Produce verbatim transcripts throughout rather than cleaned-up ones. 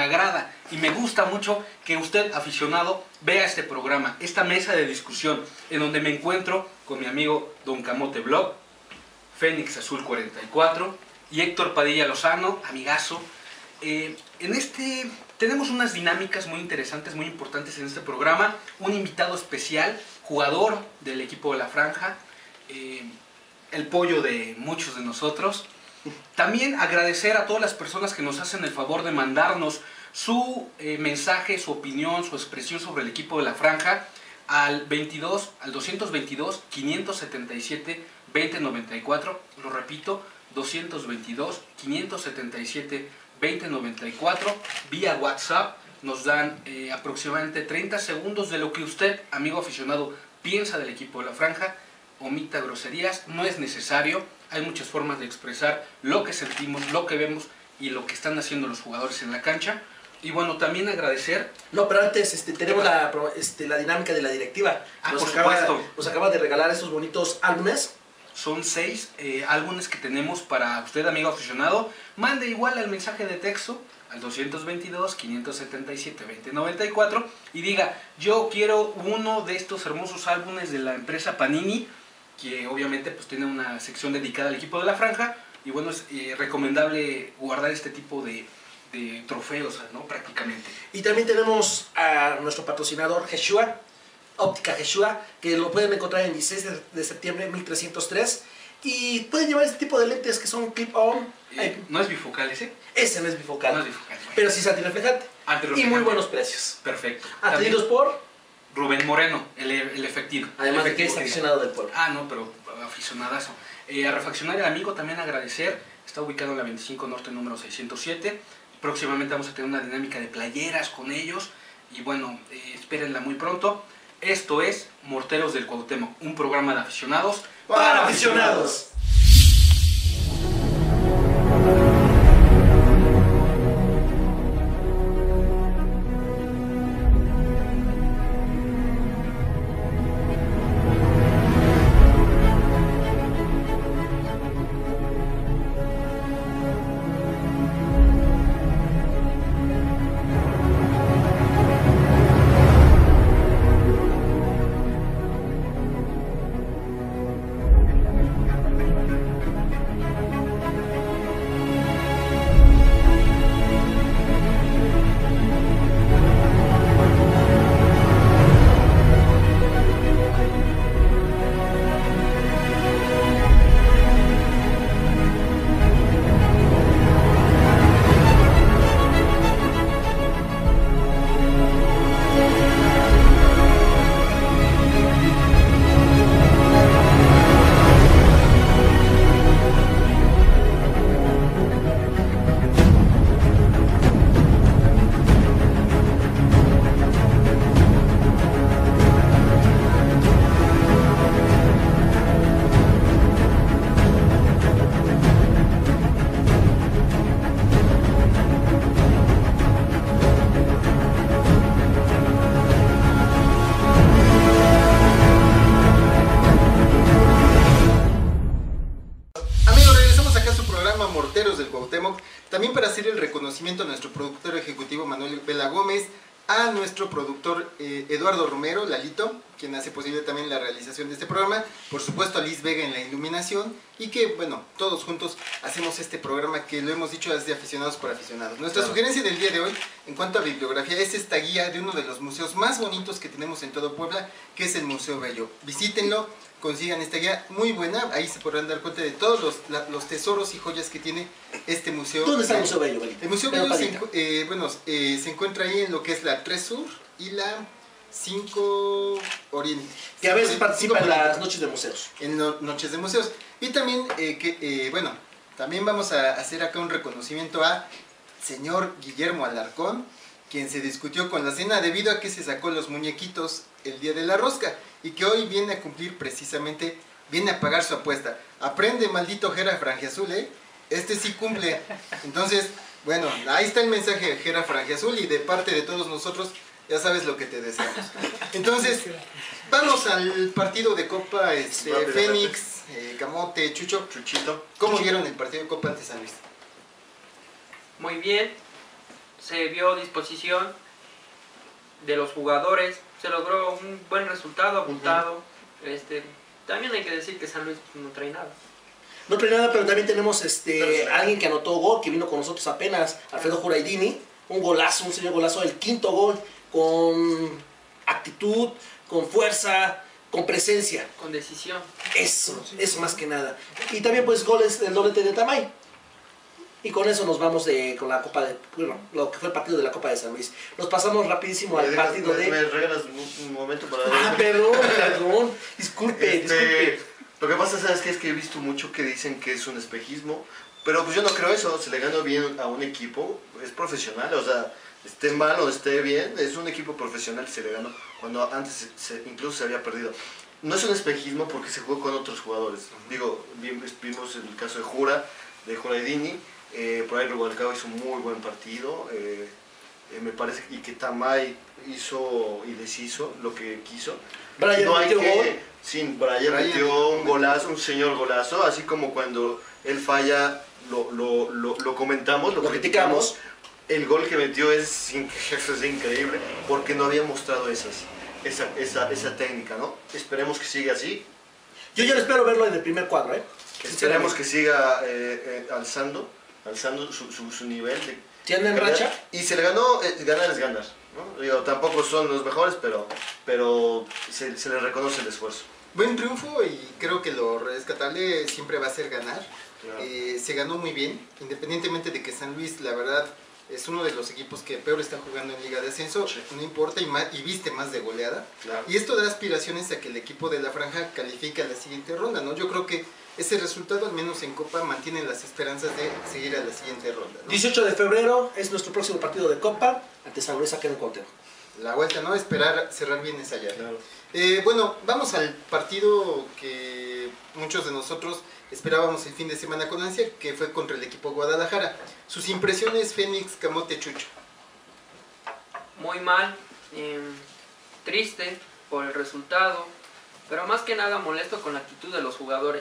agrada y me gusta mucho que usted, aficionado, vea este programa, esta mesa de discusión, en donde me encuentro con mi amigo Don Camote Blog, Fénix Azul cuarenta y cuatro y Héctor Padilla Lozano, amigazo. Eh, en este tenemos unas dinámicas muy interesantes, muy importantes en este programa. Un invitado especial, jugador del equipo de La Franja, eh, el pollo de muchos de nosotros. También agradecer a todas las personas que nos hacen el favor de mandarnos su eh, mensaje, su opinión, su expresión sobre el equipo de La Franja al veintidós, al doscientos veintidós, quinientos setenta y siete, veinte noventa y cuatro. Lo repito, doscientos veintidós, quinientos setenta y siete, veinte noventa y cuatro. Vía WhatsApp nos dan eh, aproximadamente treinta segundos de lo que usted, amigo aficionado, piensa del equipo de La Franja. Omita groserías, no es necesario. Hay muchas formas de expresar lo que sentimos, lo que vemos y lo que están haciendo los jugadores en la cancha. Y bueno, también agradecer... No, pero antes este, tenemos la, este, la dinámica de la directiva. Ah, nos, por acaba, supuesto. nos acaba de regalar estos bonitos álbumes. Son seis eh, álbumes que tenemos para usted, amigo aficionado. Mande igual al mensaje de texto al doscientos veintidós, quinientos setenta y siete, veinte noventa y cuatro y diga, yo quiero uno de estos hermosos álbumes de la empresa Panini, que obviamente pues tiene una sección dedicada al equipo de La Franja. Y bueno, es eh, recomendable guardar este tipo de, de trofeos, ¿no? Prácticamente. Y también tenemos a nuestro patrocinador Jeshua, Óptica Jeshua, que lo pueden encontrar en dieciséis de septiembre mil trescientos tres. Y pueden llevar este tipo de lentes que son clip-on. Eh, ¿No es bifocal ese? Ese no es bifocal. No es bifocal. Bueno. Pero sí es antirreflejante. Antirreflejante. Y muy buenos precios. Perfecto. Atendidos por Rubén Moreno, el, el efectivo. Además el efectivo de que es aficionado del pueblo. Ah, no, pero aficionadazo. Eh, a Refaccionaria Amigo también agradecer. Está ubicado en la veinticinco Norte número seiscientos siete. Próximamente vamos a tener una dinámica de playeras con ellos. Y bueno, eh, espérenla muy pronto. Esto es Morteros del Cuauhtémoc, un programa de aficionados para aficionados. También para hacer el reconocimiento a nuestro productor ejecutivo Manuel Vela Gómez, a nuestro productor eh, Eduardo Romero, Lalito, quien hace posible también la realización de este programa, por supuesto a Liz Vega en la iluminación, y que, bueno, todos juntos hacemos este programa que lo hemos dicho es de aficionados por aficionados. Nuestra claro. sugerencia del día de hoy, en cuanto a bibliografía, es esta guía de uno de los museos más bonitos que tenemos en todo Puebla, que es el Museo Bello. Visítenlo, consigan esta guía muy buena, ahí se podrán dar cuenta de todos los, la, los tesoros y joyas que tiene este museo. ¿Dónde está el Museo Bello, Belito? El Museo Bello se, eh, bueno, eh, se encuentra ahí en lo que es la tres Sur y la cinco Oriente. Que a veces participa en las noches de museos. En no, noches de museos. Y también, eh, que, eh, bueno, también vamos a hacer acá un reconocimiento a señor Guillermo Alarcón, quien se discutió con la cena debido a que se sacó los muñequitos el día de la rosca y que hoy viene a cumplir precisamente, viene a pagar su apuesta. Aprende, maldito Jera Frangiazul, ¿eh? Este sí cumple. Entonces, bueno, ahí está el mensaje de Jera Frangiazul y de parte de todos nosotros, ya sabes lo que te deseamos. Entonces, vamos al partido de Copa este, Fénix, eh, Camote, Chucho. Chuchito. ¿Cómo vieron el partido de Copa ante San Luis? Muy bien. se vio disposición de los jugadores, se logró un buen resultado abultado. Uh-huh. este, también hay que decir que San Luis no trae nada. No trae nada, pero también tenemos este alguien que anotó gol, que vino con nosotros apenas, Alfredo Juraidini, un golazo, un señor golazo, el quinto gol, con actitud, con fuerza, con presencia. Con decisión. Eso, eso más que nada. Y también pues goles del doblete de Tamay. Y con eso nos vamos de, con la Copa de, bueno, lo que fue el partido de la Copa de San Luis. Nos pasamos rapidísimo al dejas, partido me, de... ¿Me regalas un, un momento para... Ah, perdón, perdón, disculpe, este, disculpe. Lo que pasa, ¿sabes qué? Es que he visto mucho que dicen que es un espejismo, pero pues yo no creo eso, se le ganó bien a un equipo, es profesional, o sea, esté mal o esté bien, es un equipo profesional, se le ganó, cuando antes se, se, incluso se había perdido. No es un espejismo porque se jugó con otros jugadores, digo, vimos el caso de Jura, de Juraidini, eh, por ahí Rubalcaba hizo un muy buen partido, eh, eh, me parece, y que Tamay hizo y deshizo lo que quiso. Brian no hay metió que, gol. Sí, Brian, Brian metió un golazo, un señor golazo, así como cuando él falla, lo, lo, lo, lo comentamos, lo, lo criticamos. criticamos. El gol que metió es, es increíble, porque no había mostrado esas, esa, esa, esa técnica, ¿no? Esperemos que siga así. Yo ya espero verlo en el primer cuadro, ¿eh? Esperemos que siga eh, eh, alzando, alzando su, su, su nivel. De, ¿Tiene en racha? Y se le ganó, eh, ganar es ganar, ¿no? Digo, tampoco son los mejores, pero, pero se, se les reconoce el esfuerzo. Buen triunfo y creo que lo rescatable siempre va a ser ganar. Claro. Eh, se ganó muy bien, independientemente de que San Luis, la verdad, es uno de los equipos que peor está jugando en Liga de Ascenso, sí. No importa, y, más, y viste más de goleada. Claro. Y esto da aspiraciones a que el equipo de la franja califique a la siguiente ronda, ¿no? Yo creo que ese resultado, al menos en Copa, mantiene las esperanzas de seguir a la siguiente ronda, ¿no? dieciocho de febrero es nuestro próximo partido de Copa, ante San Luis acá en Cuauhtémoc. La vuelta, ¿no? Esperar cerrar bien esa llave. Claro. Eh, bueno, vamos al partido que muchos de nosotros esperábamos el fin de semana con ansia, que fue contra el equipo Guadalajara. Sus impresiones, Fénix, Camote, Chucho. Muy mal, eh, triste por el resultado, pero más que nada molesto con la actitud de los jugadores.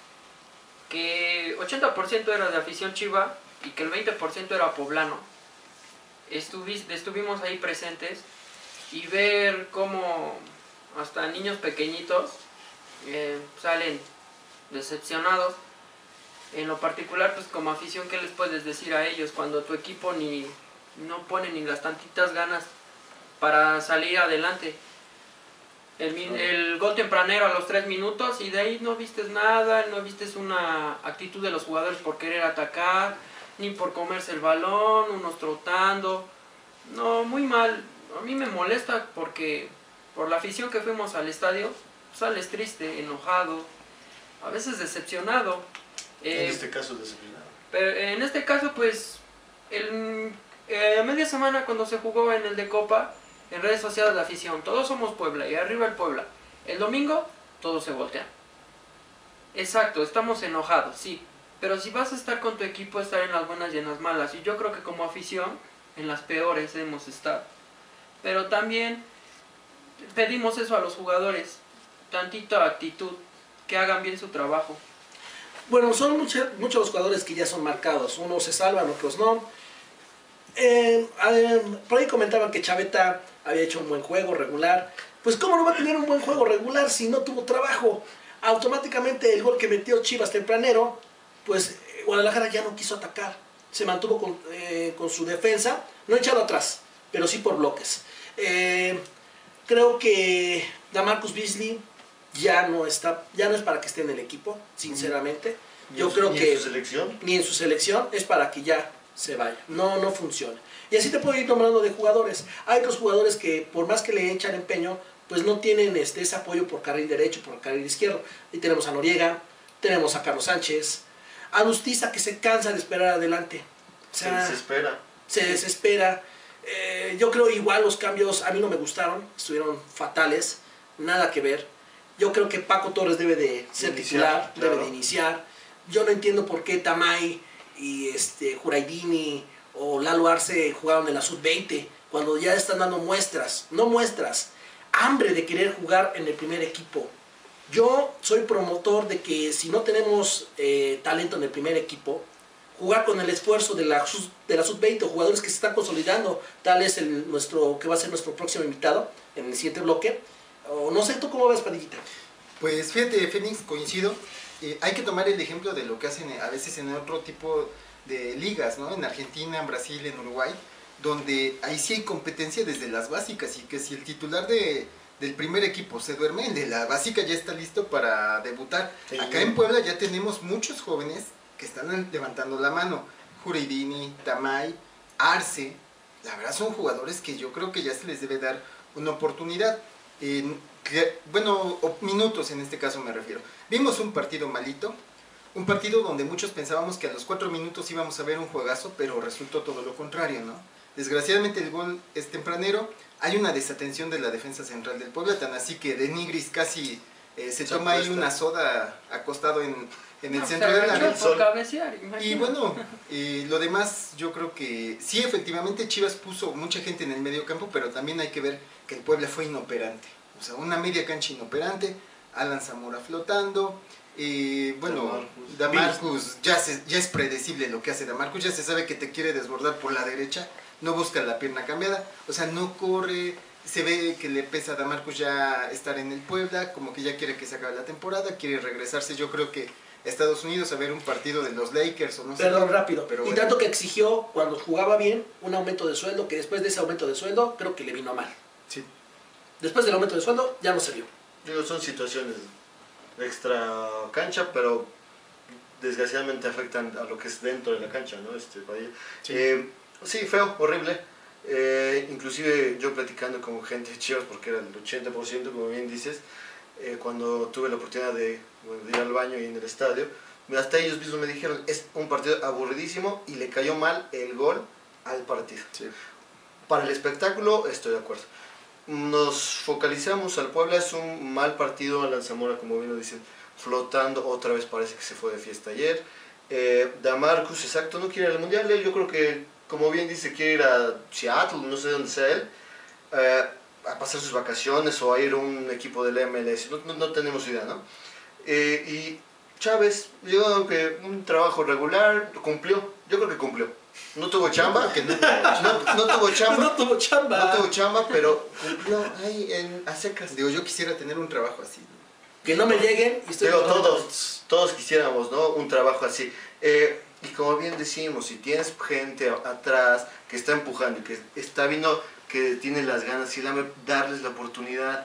Que ochenta por ciento era de afición chiva y que el veinte por ciento era poblano. Estuvi, estuvimos ahí presentes y ver cómo hasta niños pequeñitos eh, salen decepcionados. En lo particular, pues como afición, ¿qué les puedes decir a ellos cuando tu equipo ni no pone ni las tantitas ganas para salir adelante? El, el gol tempranero a los tres minutos y de ahí no vistes nada, no vistes una actitud de los jugadores por querer atacar, ni por comerse el balón, unos trotando. No, muy mal. A mí me molesta porque por la afición que fuimos al estadio, sales triste, enojado, a veces decepcionado. En eh, este caso decepcionado. Pero en este caso, pues, el, eh, media semana cuando se jugó en el de Copa, en redes sociales la afición, todos somos Puebla y arriba el Puebla. El domingo, todos se voltean. Exacto, estamos enojados, sí. Pero si vas a estar con tu equipo, estar en las buenas y en las malas. Y yo creo que como afición, en las peores hemos estado. Pero también pedimos eso a los jugadores. Tantita actitud, que hagan bien su trabajo. Bueno, son muchos, muchos los jugadores que ya son marcados. Unos se salvan, otros no. Eh, eh, por ahí comentaban que Chaveta había hecho un buen juego regular. Pues ¿cómo no va a tener un buen juego regular si no tuvo trabajo? Automáticamente el gol que metió Chivas tempranero, pues Guadalajara ya no quiso atacar. Se mantuvo con, eh, con su defensa, no echado atrás, pero sí por bloques. Eh, creo que Damarcus Beasley ya no está, ya no es para que esté en el equipo, sinceramente. Yo creo que ¿Ni en su selección? Ni en su selección, es para que ya se vaya. No, no funciona. Y así te puedo ir nombrando de jugadores. Hay otros jugadores que por más que le echan empeño, pues no tienen este, ese apoyo por carril derecho, por carril izquierdo. Y tenemos a Noriega, tenemos a Carlos Sánchez, a Lustiza que se cansa de esperar adelante. O sea, se desespera. Se desespera. Eh, yo creo igual los cambios a mí no me gustaron, estuvieron fatales, nada que ver. Yo creo que Paco Torres debe de ser Iniciar, titular, claro. debe de iniciar. Yo no entiendo por qué Tamay y este, Juraidini o Lalo Arce jugaron en la sub veinte cuando ya están dando muestras, no muestras, hambre de querer jugar en el primer equipo. Yo soy promotor de que si no tenemos eh, talento en el primer equipo, jugar con el esfuerzo de la, sus- de la sub veinte, jugadores que se están consolidando, tal es el, nuestro, que va a ser nuestro próximo invitado en el siguiente bloque. O no sé, ¿tú cómo ves, Padillita? Pues fíjate, Fénix, coincido. Eh, hay que tomar el ejemplo de lo que hacen a veces en otro tipo de ligas, ¿no? En Argentina, en Brasil, en Uruguay, donde ahí sí hay competencia desde las básicas y que si el titular de, del primer equipo se duerme, el de la básica ya está listo para debutar. Sí. Acá en Puebla ya tenemos muchos jóvenes que están levantando la mano. Juridini, Tamay, Arce, la verdad son jugadores que yo creo que ya se les debe dar una oportunidad. Eh, que, bueno, o minutos en este caso me refiero. Vimos un partido malito, un partido donde muchos pensábamos que a los cuatro minutos íbamos a ver un juegazo, pero resultó todo lo contrario, ¿no? Desgraciadamente el gol es tempranero, hay una desatención de la defensa central del Puebla, tan así que De Nigris casi eh, se Se toma ahí acuesta. una soda acostado en, en el No, centro se del agachó área. por cabecear, Y imagínate. bueno, eh, lo demás yo creo que sí, efectivamente Chivas puso mucha gente en el medio campo, pero también hay que ver que el Puebla fue inoperante. O sea, una media cancha inoperante, Alan Zamora flotando, eh, bueno, Damarcus. Damarcus, ya, se- ya es predecible lo que hace Damarcus, ya se sabe que te quiere desbordar por la derecha, no busca la pierna cambiada, o sea, no corre, se ve que le pesa a Damarcus ya estar en el Puebla, como que ya quiere que se acabe la temporada, quiere regresarse, yo creo que a Estados Unidos a ver un partido de los Lakers o no sé. Perdón, qué. rápido. Pero y bueno. tanto que exigió cuando jugaba bien un aumento de sueldo, que después de ese aumento de sueldo creo que le vino mal. Sí. Después del aumento de sueldo ya no se vio. Digo, son situaciones extra cancha, pero desgraciadamente afectan a lo que es dentro de la cancha, ¿no? Este, Padilla. Sí. Eh, sí, feo, horrible. Eh, inclusive yo platicando con gente de Chivas, porque era el ochenta por ciento, como bien dices, eh, cuando tuve la oportunidad de, bueno, de ir al baño y en el estadio, hasta ellos mismos me dijeron, es un partido aburridísimo y le cayó mal el gol al partido. Sí. Para el espectáculo estoy de acuerdo. Nos focalizamos al Puebla, es un mal partido. Alan Zamora, como bien lo dicen, flotando, otra vez parece que se fue de fiesta ayer. Eh, Damarcus, exacto, no quiere ir al Mundial, él yo creo que, como bien dice, quiere ir a Seattle, no sé dónde sea él, eh, a pasar sus vacaciones o a ir a un equipo del M L S, no, no, no tenemos idea, ¿no? Eh, y Chávez, yo creo que un trabajo regular, cumplió, yo creo que cumplió. No tuvo chamba, Que no- no, no tuvo chamba. No tuvo chamba. No tuvo chamba, pero cumplió ahí en, a secas. Digo, yo quisiera tener un trabajo así, ¿no? Que no me lleguen y estoy Digo, trabajando. todos, todos quisiéramos, ¿no? Un trabajo así. Eh, y como bien decimos, si tienes gente a- atrás que está empujando y que está viendo que tiene las ganas y la- darles la oportunidad,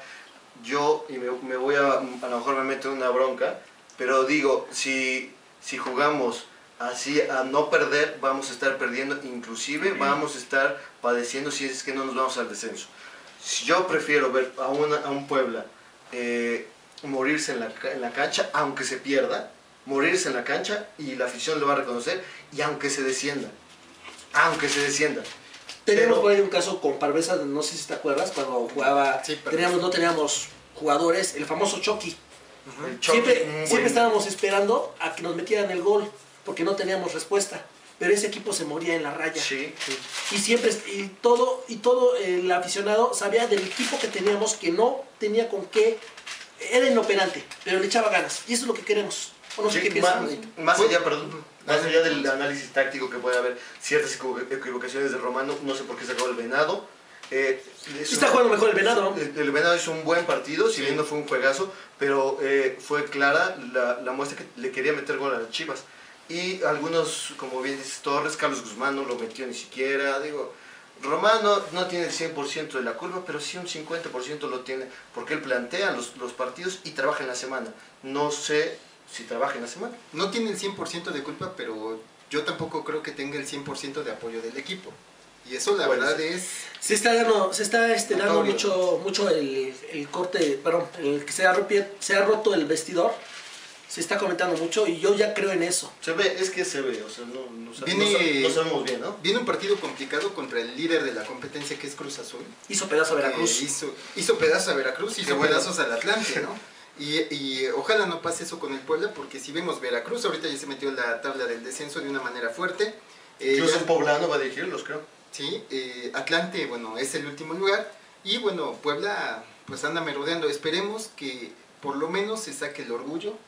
yo, y me, me voy a, a lo mejor me meto en una bronca, pero digo, si, si jugamos así a no perder, vamos a estar perdiendo, inclusive vamos a estar padeciendo si es que no nos vamos al descenso. Si yo prefiero ver a, una, a un Puebla eh, morirse en la, ca- en la cancha, aunque se pierda, morirse en la cancha y la afición lo va a reconocer, y aunque se descienda, aunque se descienda. Tenemos Pero- por ahí un caso con Parvesa, no sé si te acuerdas, cuando jugaba, Sí, Parvesa. teníamos, no teníamos jugadores, el famoso Chucky. El Chucky, Siempre, un siempre buen- estábamos esperando a que nos metieran el gol, porque no teníamos respuesta. Pero ese equipo se moría en la raya. Sí, Y siempre, y todo, y todo el aficionado sabía del equipo que teníamos que no tenía con qué, era inoperante, pero le echaba ganas. Y eso es lo que queremos. O no sé sí, qué más, piensan. más Fue- allá, perdón, más allá del análisis táctico que puede haber ciertas equivo- equivocaciones de Romano, no sé por qué sacó el Venado. Eh, es Está un- jugando mejor el Venado, ¿no? El, el Venado hizo un buen partido, si Sí. bien no fue un juegazo, pero eh, fue clara la, la muestra que le quería meter gol a las Chivas. Y algunos, como bien dices, Torres, Carlos Guzmán no lo metió ni siquiera. Digo, Romano no tiene el cien por ciento de la culpa, pero sí un cincuenta por ciento lo tiene, porque él plantea los, los partidos y trabaja en la semana. No sé si trabaja en la semana. No tiene el cien por ciento de culpa, pero yo tampoco creo que tenga el cien por ciento de apoyo del equipo. Y eso la Bueno, verdad sí. es... Se está dando, se está este, dando Notorio. mucho, mucho el, el corte, perdón, el que se ha, ropi- se ha roto el vestidor. Se está comentando mucho y yo ya creo en eso. Se ve, es que se ve, o sea, no, no, sa- Viene- no sa- no sabemos bien, ¿no? Viene un partido complicado contra el líder de la competencia, que es Cruz Azul. Hizo pedazo a Veracruz. Eh, hizo, hizo pedazos a Veracruz, hizo bueno. pedazos al Atlante, ¿no? Y, y ojalá no pase eso con el Puebla, porque si vemos Veracruz, ahorita ya se metió en la tabla del descenso de una manera fuerte. Eh, Incluso ya- un poblano va a dirigirlos, creo. Sí, eh, Atlante, bueno, es el último lugar. Y bueno, Puebla pues anda merodeando. Esperemos que por lo menos se saque el orgullo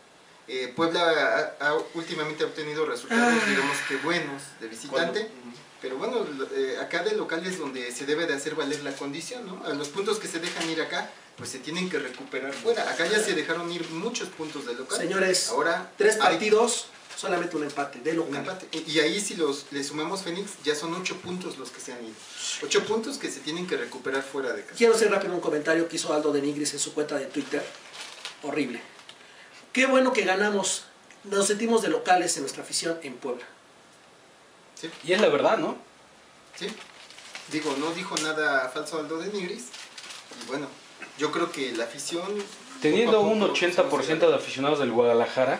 Eh, Puebla ha, ha últimamente ha obtenido resultados, Ah. digamos que buenos de visitante. ¿Cuándo? Pero bueno, lo- eh, acá de local es donde se debe de hacer valer la condición, ¿no? A los puntos que se dejan ir acá, pues se tienen que recuperar fuera. Acá ya se dejaron ir muchos puntos de local. Señores, Ahora tres hay partidos, solamente un empate de un local. empate. Y, y ahí si los le sumamos Fénix, ya son ocho puntos los que se han ido. Ocho puntos que se tienen que recuperar fuera de casa. Quiero hacer rápido un comentario que hizo Aldo de Nigris en su cuenta de Twitter. Horrible. Qué bueno que ganamos. Nos sentimos de locales en nuestra afición en Puebla. ¿Sí? Y es la verdad, ¿no? ¿Sí? Digo, no dijo nada falso Aldo de Nigris. Y bueno, yo creo que la afición... Teniendo poco a un poco ochenta por ciento se de aficionados del Guadalajara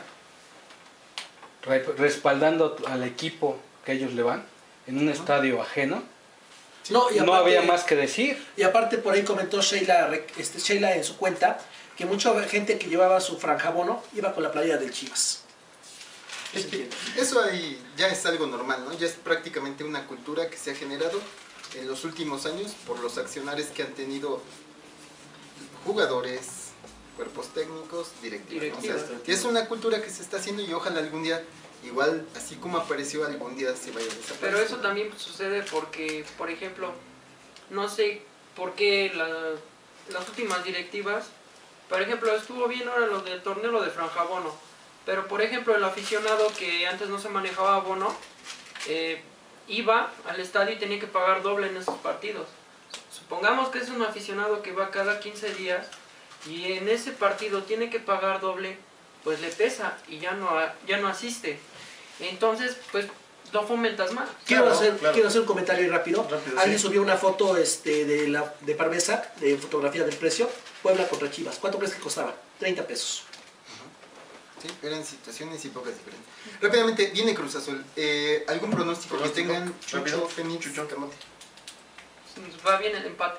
re- respaldando al equipo que ellos le van en un estadio ajeno, Sí. No, y no aparte- había más que decir. Y aparte por ahí comentó Sheila, Re- este, Sheila en su cuenta que mucha gente que llevaba su franjabono iba con la playera del Chivas. Eso entiendo. Eso ahí ya es algo normal, ¿no? Ya es prácticamente una cultura que se ha generado en los últimos años por los accionarios que han tenido jugadores, cuerpos técnicos, directivos. ¿no? O sea, Directivos. es una cultura que se está haciendo y ojalá algún día, igual, así como apareció, algún día se vaya a desaparecer. Pero eso también sucede porque, por ejemplo, no sé por qué la- las últimas directivas, por ejemplo, estuvo bien ahora lo del torneo lo de franjabono, pero por ejemplo el aficionado que antes no se manejaba bono, eh, iba al estadio y tenía que pagar doble en esos partidos. Supongamos que es un aficionado que va cada quince días y en ese partido tiene que pagar doble, pues le pesa y ya no, a- ya no asiste. Entonces, pues lo fomentas más. Quiero, Claro, hacer, claro. quiero hacer un comentario rápido. Rápido, Alguien sí. subió una foto este, de, la, de Parmesa, de fotografía del precio, Puebla contra Chivas. ¿Cuánto crees que costaba? treinta pesos. Sí, eran situaciones y pocas diferentes. Rápidamente, viene Cruz Azul. Eh, ¿Algún pronóstico, que Pronóstico, tengan? Chucho, rápido. Fénix, Chucho. Camote. Va bien el empate.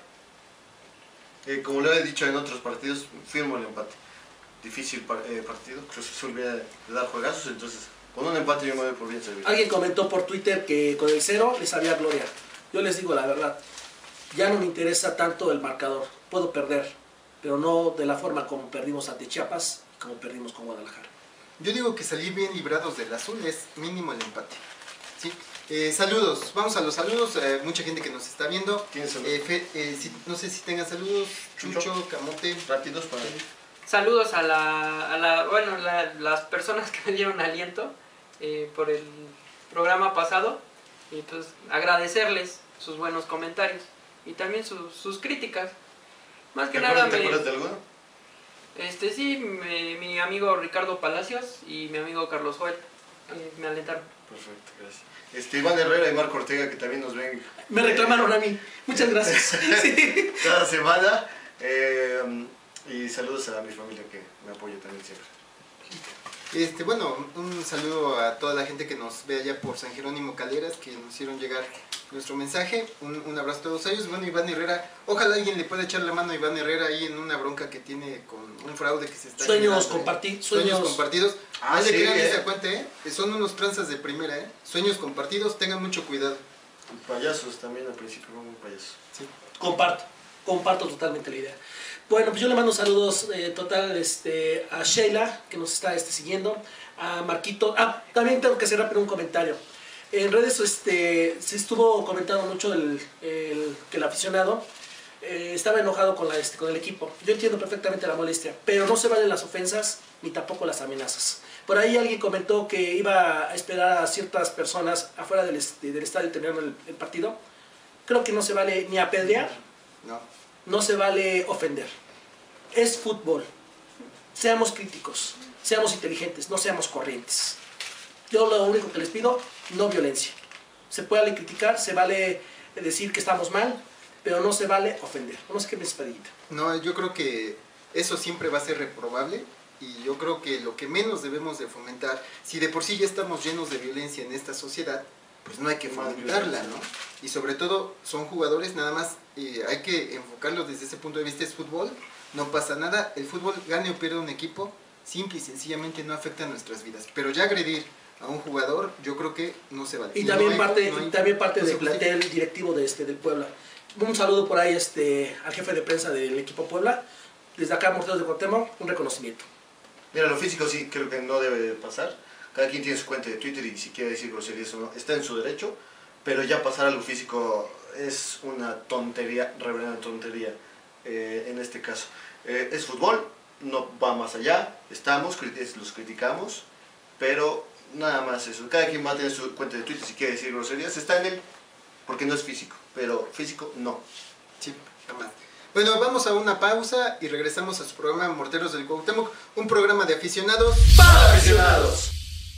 Eh, como lo he dicho en otros partidos, firmo el empate. Difícil par- eh, partido, Cruz Azul viene de dar juegazos, entonces con un empate yo me voy por bien servido. Alguien comentó por Twitter que con el cero les había gloria. Yo les digo la verdad, ya no me interesa tanto el marcador. Puedo perder, pero no de la forma como perdimos ante Chiapas y como perdimos con Guadalajara. Yo digo que salir bien librados del azul es mínimo el empate. ¿Sí? Eh, saludos, vamos a los saludos. Eh, mucha gente que nos está viendo. ¿Tienes saludos? Eh, Fe- eh, si- no sé si tengan saludos. Chucho. Chucho, Camote. Rápidos para... Saludos a la, a la bueno, la- las personas que me dieron aliento eh, por el programa pasado y pues agradecerles sus buenos comentarios y también sus, sus críticas. Más que ¿Te nada acuerdas, ¿te me, acuerdas de alguno? este sí, me- mi amigo Ricardo Palacios y mi amigo Carlos Joel eh, me alentaron. Perfecto, gracias. Este, Iván Herrera y Marco Ortega, que también nos ven Me reclamaron a mí. Muchas gracias. Sí. cada semana. Eh, y saludos a mi familia que me apoya también siempre. Este, bueno, un saludo a toda la gente que nos ve allá por San Jerónimo Caleras, que nos hicieron llegar nuestro mensaje. Un, un abrazo a todos ellos. Bueno, Iván Herrera, ojalá alguien le pueda echar la mano a Iván Herrera ahí en una bronca que tiene con un fraude que se está Sueños generando, ¿eh? compartir, Sueños, sueños. compartidos. Ah, no le sí, crean ¿eh? esa cuenta, ¿eh? Son unos tranzas de primera, ¿eh? Sueños compartidos, tengan mucho cuidado. Y payasos también, al principio fue muy payaso. Sí. Comparto, comparto totalmente la idea. Bueno, pues yo le mando saludos eh, total este, a Sheila, que nos está este, siguiendo, a Marquito. Ah, también tengo que hacer rápido un comentario. En redes este, se estuvo comentando mucho el, el- que el aficionado eh, estaba enojado con, la, este, con el equipo. Yo entiendo perfectamente la molestia, pero no se valen las ofensas ni tampoco las amenazas. Por ahí alguien comentó que iba a esperar a ciertas personas afuera del, este, del estadio terminando el, el partido. Creo que no se vale ni apedrear, No. no se vale ofender. Es fútbol. Seamos críticos, seamos inteligentes, no seamos corrientes. Yo lo único que les pido, no violencia. Se puede criticar, se vale decir que estamos mal, pero no se vale ofender. No sé qué piensas, Padillita. No, yo creo que eso siempre va a ser reprobable y yo creo que lo que menos debemos de fomentar, si de por sí ya estamos llenos de violencia en esta sociedad, pues no hay que Más fomentarla, violencia. ¿no? Y sobre todo son jugadores, nada más eh, hay que enfocarlos desde ese punto de vista, es fútbol, no pasa nada, el fútbol gane o pierda un equipo, simple y sencillamente no afecta a nuestras vidas, pero ya agredir a un jugador, yo creo que no se vale. Y no también hay- parte, no hay- y también parte no se del plantel directivo de este, del Puebla. Un saludo por ahí este, al jefe de prensa del equipo Puebla. Desde acá, Morteros de Cuauhtémoc, un reconocimiento. Mira, lo físico sí creo que no debe de pasar. Cada quien tiene su cuenta de Twitter y si quiere decir groserías o no, está en su derecho. Pero ya pasar a lo físico es una tontería, reverenda tontería eh, en este caso. Eh, es fútbol, no va más allá, estamos, los criticamos, pero nada más eso. Cada quien va a tener su cuenta de Twitter si quiere decir groserías, está en él, porque no es físico, pero físico no. Sí, jamás. Bueno, vamos a una pausa y regresamos a su programa Morteros del Cuauhtémoc, un programa de aficionados ¡para aficionados!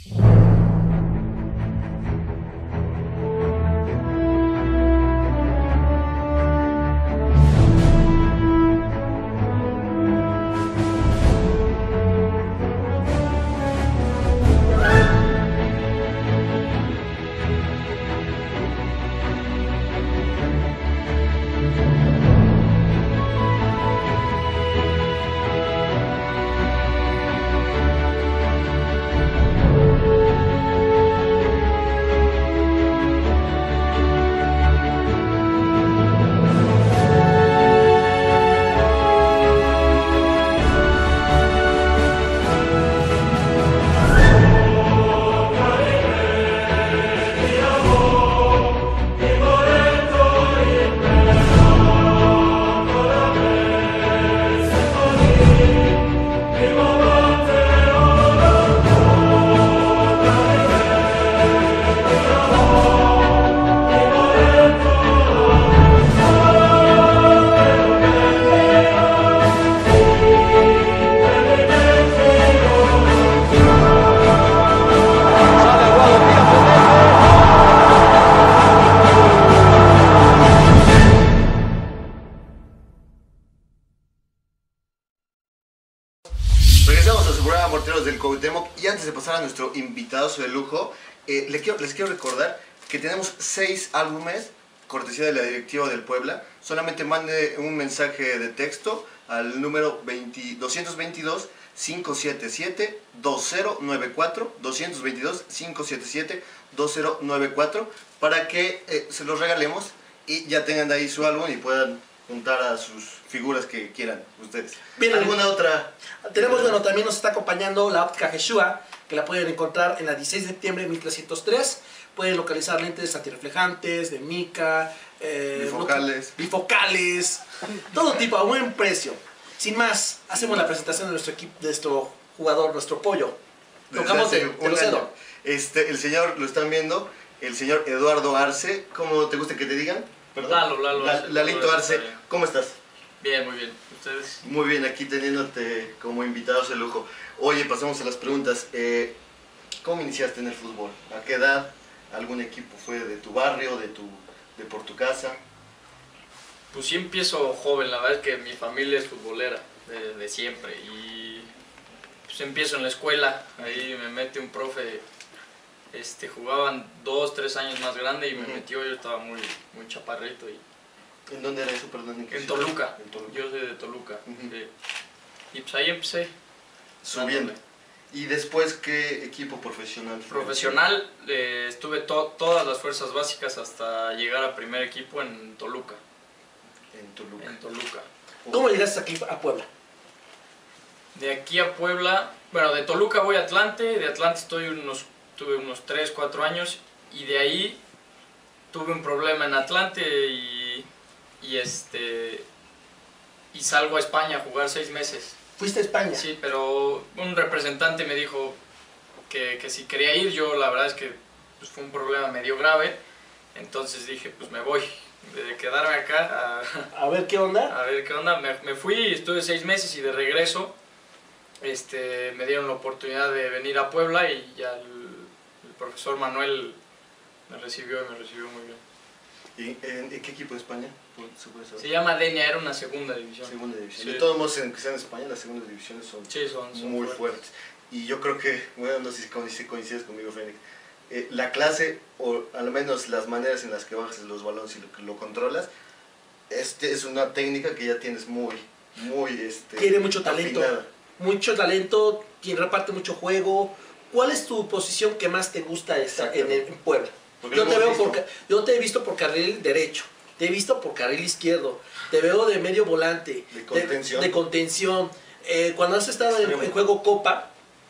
A nuestro invitado de lujo, eh, les, quiero, les quiero recordar que tenemos seis álbumes cortesía de la directiva del Puebla. Solamente mande un mensaje de texto al número doscientos veintidós, cinco setenta y siete, dos cero nueve cuatro, doscientos veintidós, cinco setenta y siete, dos cero nueve cuatro, para que eh, se los regalemos y ya tengan ahí su álbum y puedan juntar a sus figuras que quieran ustedes. Bien, ¿Alguna otra? Tenemos, bueno, también nos está acompañando la óptica Yeshua, que la pueden encontrar en la dieciséis de septiembre de mil trescientos tres. Pueden localizar lentes antirreflejantes, de mica, eh, bifocales, no, bifocales, todo tipo, a buen precio. Sin más, hacemos la presentación de nuestro equipo, de nuestro jugador, nuestro pollo. Tocamos de, te lo cedo. Este, el señor, lo están viendo, el señor Eduardo Arce. ¿Cómo te gusta que te digan? ¿Perdón? Lalo, Lalo. La, Lalito Arce, ¿cómo estás? Bien, muy bien. ¿Ustedes? Muy bien, aquí teniéndote como invitados de lujo. Oye, pasamos a las preguntas. Eh, ¿Cómo iniciaste en el fútbol? ¿A qué edad? ¿Algún equipo fue de tu barrio, de, tu, de por tu casa? Pues sí empiezo joven, la verdad es que mi familia es futbolera, de, de siempre. Y pues empiezo en la escuela, ahí me mete un profe, este, jugaban dos, tres años más grande y me uh-huh. metió, yo estaba muy, muy chaparrito. Y, ¿En dónde era eso, perdón? ¿En, en, Toluca. en Toluca, yo soy de Toluca. Uh-huh. Sí. Y pues ahí empecé. Subiendo. Dándole. ¿Y después qué equipo profesional fue? Profesional, eh, estuve to todas las fuerzas básicas hasta llegar a primer equipo en Toluca. En Toluca. En Toluca. ¿Cómo llegaste aquí a Puebla? De aquí a Puebla, bueno, de Toluca voy a Atlante, de Atlante estoy unos, tuve unos tres, cuatro años y de ahí tuve un problema en Atlante y, y, este, y salgo a España a jugar seis meses. ¿Fuiste a España? Sí, pero un representante me dijo que, que si quería ir, yo la verdad es que pues, fue un problema medio grave, entonces dije pues me voy, de quedarme acá a, a ver qué onda. A ver qué onda, me, me fui, estuve seis meses y de regreso este, me dieron la oportunidad de venir a Puebla y ya el, el profesor Manuel me recibió y me recibió muy bien. ¿Y en, en qué equipo de España? Se llama Denia, era una segunda división. Segunda división. Sí. De todos modos, en que sea en España, las segundas divisiones son, sí, son, son muy fuertes. fuertes. Y yo creo que, bueno, no sé si coincides conmigo, Fénix, eh, la clase, o al menos las maneras en las que bajas los balones y lo, lo controlas, este es una técnica que ya tienes muy, muy... Este, Tiene mucho talento. afinada. Mucho talento, quien reparte mucho juego. ¿Cuál es tu posición que más te gusta esa, en, en Puebla? Yo te, veo por, yo te he visto por carril derecho, te he visto por carril izquierdo, te veo de medio volante, de contención. De, de contención. Eh, cuando has estado en, en juego Copa,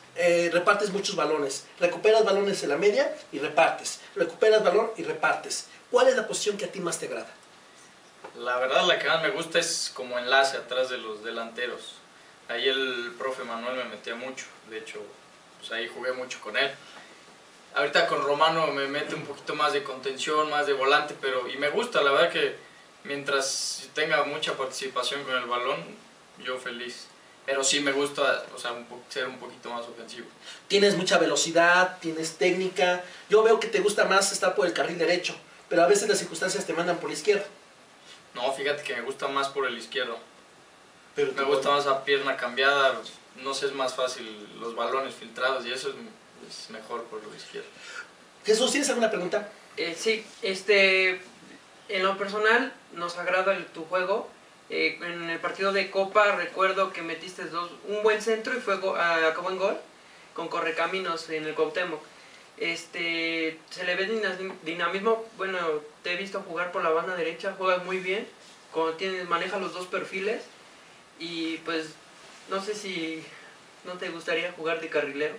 eh, repartes muchos balones. Recuperas balones en la media y repartes. Recuperas balón y repartes. ¿Cuál es la posición que a ti más te agrada? La verdad, la que más me gusta es como enlace atrás de los delanteros. Ahí el profe Manuel me metía mucho, de hecho, pues ahí jugué mucho con él. Ahorita con Romano me mete un poquito más de contención, más de volante, pero y me gusta, la verdad que mientras tenga mucha participación con el balón, yo feliz. Pero sí me gusta, o sea, un po ser un poquito más ofensivo. Tienes mucha velocidad, tienes técnica. Yo veo que te gusta más estar por el carril derecho, pero a veces las circunstancias te mandan por la izquierda. No, fíjate que me gusta más por el izquierdo. Pero Me gusta más a pierna cambiada, no sé, es más fácil los balones filtrados y eso es, es mejor por lo izquierdo. Jesús, ¿tienes alguna pregunta? Eh, sí, este, en lo personal nos agrada el- tu juego. Eh, en el partido de Copa recuerdo que metiste dos, un buen centro y fue go- ah, acabó en gol con Correcaminos en el Cuauhtémoc. Este, se le ve dina- dinamismo. Bueno, te he visto jugar por la banda derecha, juegas muy bien, con, tienes, maneja los dos perfiles y pues no sé si no te gustaría jugar de carrilero.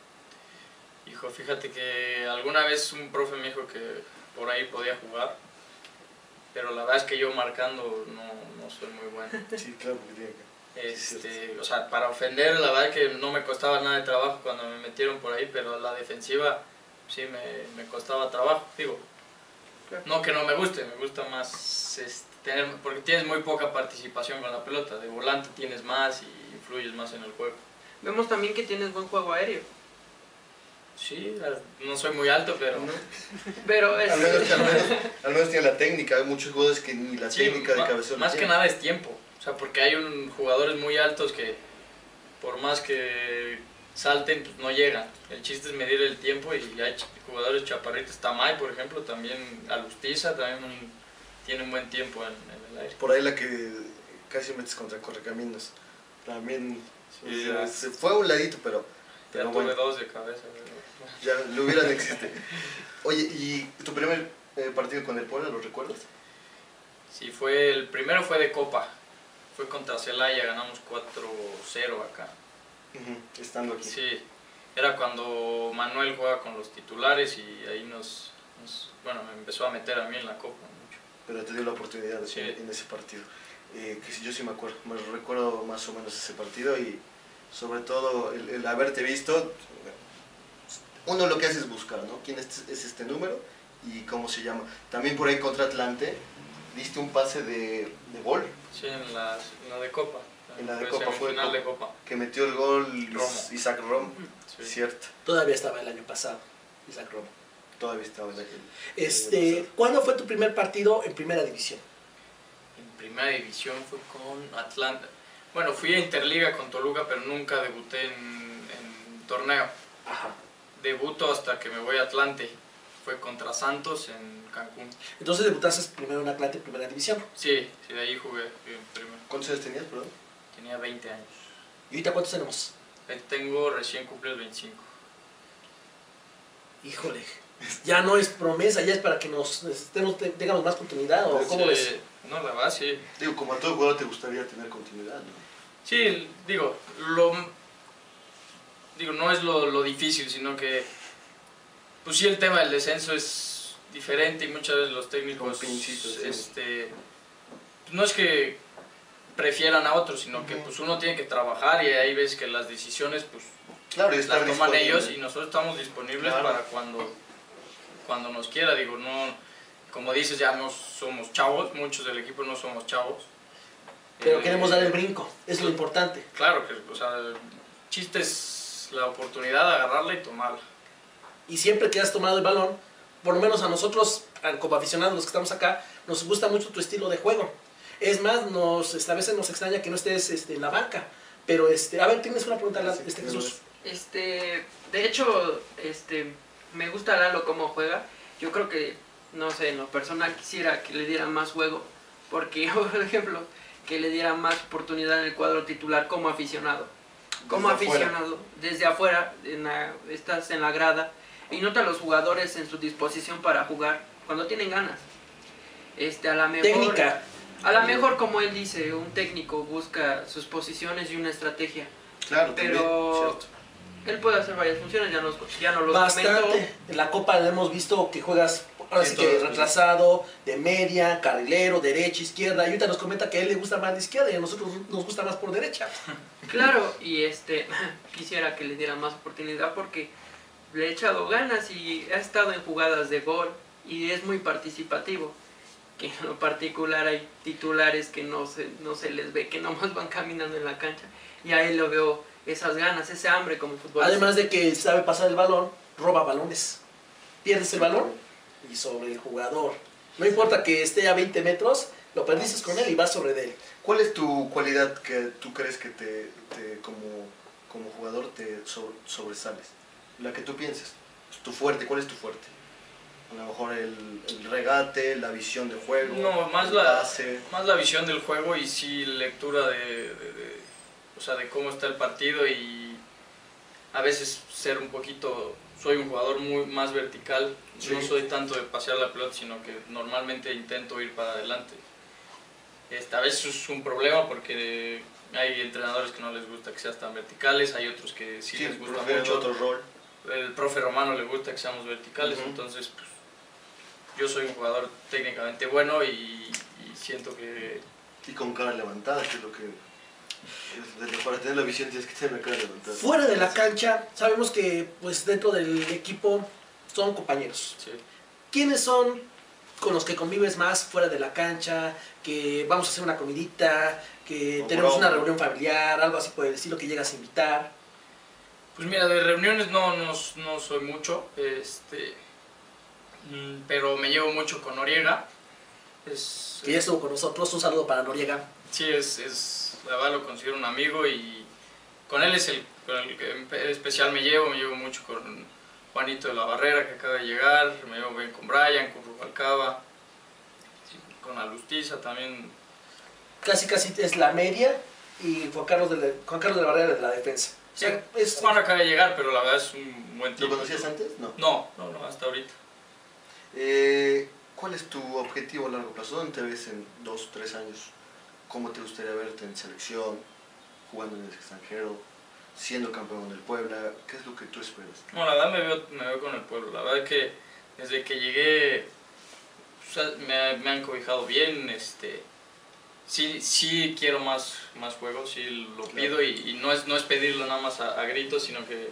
Hijo, fíjate que alguna vez un profe me dijo que por ahí podía jugar, pero la verdad es que yo marcando no, no soy muy bueno. Sí, claro, porque tiene que- Este, o sea, para ofender, la verdad que no me costaba nada de trabajo cuando me metieron por ahí, pero la defensiva sí me, me costaba trabajo, digo. No que no me guste, me gusta más este, tener, porque tienes muy poca participación con la pelota, de volante tienes más y influyes más en el juego. Vemos también que tienes buen juego aéreo, Sí, no soy muy alto, pero pero es, Al menos, al, menos, al menos tiene la técnica, hay muchos jugadores que ni la sí, técnica de ma- cabezón más que tienen. nada es tiempo, o sea, porque hay un, jugadores muy altos que por más que salten, pues no llegan. El chiste es medir el tiempo y hay ch- jugadores chaparritos, Tamay por ejemplo, también Alustiza, también un- tiene un buen tiempo en, en el aire. Por ahí la que casi metes contra Correcaminos. También Sí, eh, ya. se fue a un ladito, pero, Ya pero tuve bueno, dos de cabeza. pero- ya lo hubieran existe. Oye, ¿y tu primer eh, partido con el Puebla lo recuerdas? Sí, fue, el primero fue de Copa, fue contra Celaya, ganamos cuatro cero acá. Ujú, estando aquí. Sí, era cuando Manuel jugaba con los titulares y ahí nos, nos- bueno, me empezó a meter a mí en la Copa mucho. Pero te dio la oportunidad de Sí. en, en ese partido. Eh, que si yo sí me acuerdo, me recuerdo más o menos ese partido y sobre todo el, el haberte visto, uno lo que hace es buscar, ¿no? ¿Quién es, es este número y cómo se llama? También por ahí contra Atlante diste un pase de, de gol Sí, en la, en la de Copa. En la de Fue Copa fue semifinal Copa. de Copa. que metió el gol Romo. Isaac Rom, Sí. cierto, Todavía estaba el año pasado, Isaac Romo. todavía estaba en aquel. Este, ¿cuándo fue tu primer partido en primera división? En primera división fue con Atlanta. Bueno, fui a Interliga con Toluca, pero nunca debuté en, en torneo. Ajá. Debuto hasta que me voy a Atlante. Fue contra Santos en Cancún. Entonces debutaste primero en Atlante en primera división. Sí, sí, de ahí jugué en primero. ¿Cuántos años tenías, perdón? Tenía veinte años. ¿Y ahorita cuántos tenemos? Ahí tengo recién cumplidos veinticinco. Híjole, ya no es promesa, ya es para que nos estemos, te- tengamos más continuidad, ¿o cómo Sí, ves? No, la verdad sí. Digo, como a todo jugador te gustaría tener continuidad, ¿no? Sí, digo, lo, digo no es lo, lo difícil, sino que, pues sí, el tema del descenso es diferente y muchas veces los técnicos, Con pinchitos, sí. este, no es que prefieran a otros, sino que Ujú. pues uno tiene que trabajar y ahí ves que las decisiones pues Claro, y las estar toman disponible. ellos y nosotros estamos disponibles Claro. para cuando, cuando nos quiera, digo, no, como dices, ya no somos chavos, muchos del equipo no somos chavos. Pero Eh, queremos dar el brinco, es lo importante. Claro, que, o sea, el chiste es la oportunidad de agarrarla y tomarla. Y siempre que has tomado el balón, por lo menos a nosotros, a- como aficionados los que estamos acá, nos gusta mucho tu estilo de juego. Es más, nos, este, a veces nos extraña que no estés este, en la banca. Pero, este, a ver, ¿tienes una pregunta, Sí, este, sí, Jesús? Este, de hecho, este, me gusta Lalo cómo juega. Yo creo que, no sé, en lo personal quisiera que le diera más juego, porque, por ejemplo, que le diera más oportunidad en el cuadro titular como aficionado. Como Desde afuera. aficionado, desde afuera, en la- estás en la grada y nota a los jugadores en su disposición para jugar cuando tienen ganas. Este, a la mejor, Técnica. A lo mejor, como él dice, un técnico busca sus posiciones y una estrategia. Claro, Pero también, cierto. Él puede hacer varias funciones, ya nos, ya nos lo comentó. Bastante. En la Copa hemos visto que juegas, ahora En sí todas que las retrasado, de media, carrilero, derecha, izquierda. Y ahorita nos comenta que a él le gusta más la izquierda y a nosotros nos gusta más por derecha. Claro, y este quisiera que le dieran más oportunidad porque le he echado ganas y ha estado en jugadas de gol y es muy participativo. Que en lo particular hay titulares que no se, no se les ve, que nomás van caminando en la cancha. Y a él lo veo esas ganas, ese hambre como futbolista. Además de que sabe pasar el balón, roba balones. Pierdes el balón y sobre el jugador. No importa que esté a veinte metros, lo perdiste con él y vas sobre él. ¿Cuál es tu cualidad que tú crees que te, te como, como jugador te so- sobresales? La que tú pienses. Tu fuerte, ¿cuál es tu fuerte? A lo mejor el, el regate, la visión de juego, No, más el la, pase. más la visión del juego y sí lectura de, de- de- o sea, de cómo está el partido y a veces ser un poquito, soy un jugador muy más vertical, Sí. no soy tanto de pasear la pelota, sino que normalmente intento ir para adelante. Este, a veces es un problema porque hay entrenadores que no les gusta que seas tan verticales, hay otros que sí, Sí, les gusta prefieren mucho. otro rol. El profe Romano le gusta que seamos verticales, Ujú. entonces pues, yo soy un jugador técnicamente bueno y, y siento que Y con cara levantada, que es lo que... es- de- para tener la visión tienes que tener la cara levantada. Fuera de la cancha, sabemos que pues dentro del equipo son compañeros. sí. ¿Quiénes son con los que convives más fuera de la cancha? Que vamos a hacer una comidita, que O tenemos broma. una reunión familiar, algo así por el estilo que llegas a invitar. Pues mira, de reuniones no, no, no soy mucho, este, mm, pero me llevo mucho con Noriega. Es, Que ya estuvo con nosotros, un saludo para Noriega. sí, es, es, la verdad lo considero un amigo y con él es el con el que en especial me llevo, me llevo mucho con Juanito de la Barrera que acaba de llegar, me llevo bien con Brian, con Rubalcaba, sí, con Alustiza también. Casi casi es la media y Juan Carlos de la, Juan Carlos de la Barrera de la defensa. O sea, es, Juan acaba de llegar, pero la verdad es un buen ¿Lo tipo. conocías antes? No. No, no, no, hasta ahorita. Eh, ¿Cuál es tu objetivo a largo plazo? ¿Dónde te ves en dos o tres años? ¿Cómo te gustaría verte en selección, jugando en el extranjero, siendo campeón del Puebla? ¿Qué es lo que tú esperas? No, la verdad me veo, me veo con el pueblo. La verdad que desde que llegué o sea, me, me han cobijado bien. Este, sí, sí quiero más, más juegos, sí lo Claro. pido y, y no, es, no es pedirlo nada más a, a gritos, sino que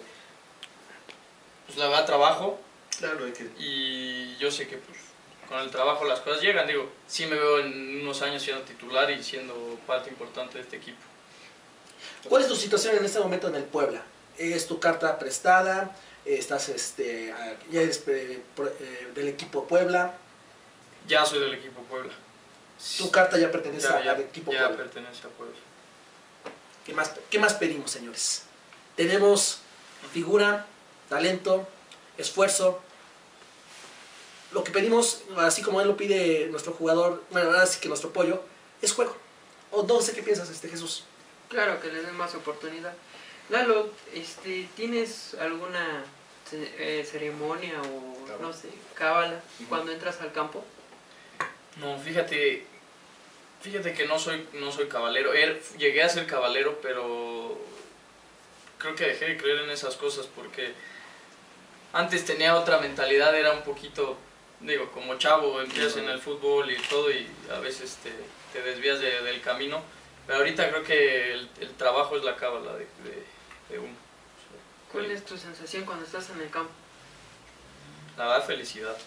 pues la verdad trabajo Claro, hay que... y yo sé que pues con el trabajo las cosas llegan. Digo, sí me veo en unos años siendo titular y siendo parte importante de este equipo. ¿Cuál es tu situación en este momento en el Puebla? ¿Es tu carta prestada? ¿Estás este, a- ya eres eh, pro- eh, del equipo Puebla? Ya soy del equipo Puebla. ¿Tu carta ya pertenece Ya, ya, al equipo ya Puebla? pertenece a Puebla. ¿Qué más, ¿Qué más pedimos, señores? Tenemos figura, talento, esfuerzo. Lo que pedimos, así como él lo pide nuestro jugador, bueno, ahora sí que nuestro pollo, es juego. O no sé qué piensas, este Jesús. Claro, que les den más oportunidad. Lalo, este, ¿tienes alguna ce- eh, ceremonia o Cábala. no sé, cábala Ujú. cuando entras al campo? No, fíjate, fíjate que no soy, no soy cabalero. Er- llegué a ser cabalero, pero creo que dejé de creer en esas cosas porque antes tenía otra mentalidad, era un poquito, digo, como chavo, empiezas en el fútbol y todo y a veces te, te desvías de- del camino. Pero ahorita creo que el, el trabajo es la cábala de, de, de uno. ¿Cuál es tu sensación cuando estás en el campo? La verdad, felicidad.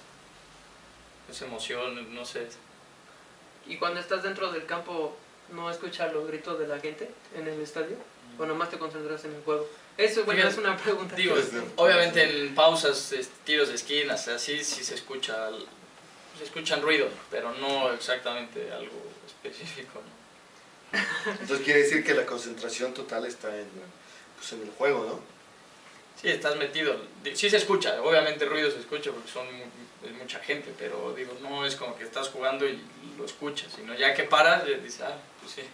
Es emoción, no sé. Y cuando estás dentro del campo, ¿no escuchas los gritos de la gente en el estadio? ¿O nomás te concentras en el juego? Eso, bueno, Fíjate, es una pregunta. Digo, Pues, obviamente en pausas, este, tiros de esquinas, así sí se escucha, se escuchan ruidos, pero no exactamente algo específico, ¿no? Entonces quiere decir que la concentración total está en, pues, en el juego, ¿no? Sí, estás metido, di- sí se escucha, obviamente el ruido se escucha porque son mu- es mucha gente, pero digo, no es como que estás jugando y lo escuchas, sino ya que paras, ya dices, ah, pues sí.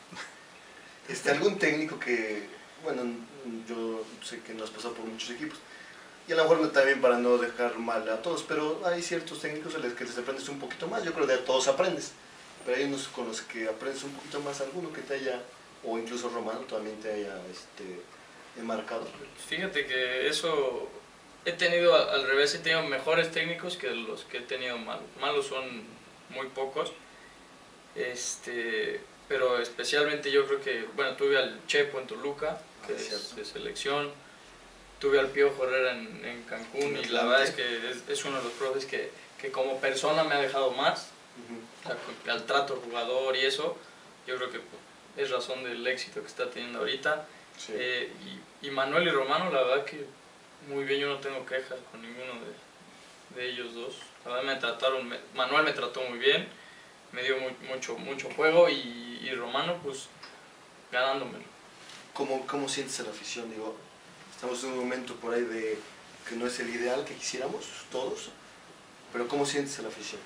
Este, algún técnico que, bueno, yo sé que no has pasado por muchos equipos, y a lo mejor no también para no dejar mal a todos, pero hay ciertos técnicos a los que les aprendes un poquito más, yo creo que de todos aprendes, pero hay unos con los que aprendes un poquito más, alguno que te haya, o incluso Romano también te haya este, marcado? Fíjate que eso he tenido a- al revés, he tenido mejores técnicos que los que he tenido malos. Malos son muy pocos. Este, pero especialmente yo creo que, bueno, tuve al Chepo en Toluca, que Ah, es cierto. de selección. Tuve al Piojo Herrera en, en Cancún En y la Atlante. verdad es que es, es uno de los profes que, que como persona me ha dejado más. O sea, con- al trato jugador y eso, yo creo que pues, es razón del éxito que está teniendo ahorita. Sí. Eh, y, y Manuel y Romano, la verdad que muy bien, yo no tengo quejas con ninguno de, de ellos dos. La verdad me trataron, me- Manuel me trató muy bien, me dio mu- mucho, mucho juego y, y Romano pues ganándomelo. ¿Cómo, ¿Cómo sientes a la afición? Digo, estamos en un momento por ahí de que no es el ideal que quisiéramos todos, pero ¿cómo sientes a la afición?